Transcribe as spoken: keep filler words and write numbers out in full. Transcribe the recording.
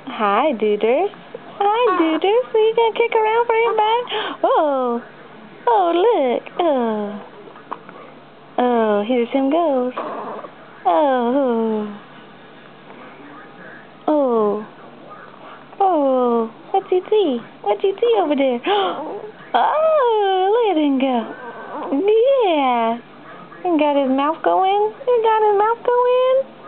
Hi, Dooders. Hi, Dooders. Are you gonna kick around for him back? Oh, oh, look. Oh, oh, here's him goes. Oh, oh, oh. What'd you see? What'd you see over there? Oh, look at him go. Yeah. He got his mouth going. He got his mouth going.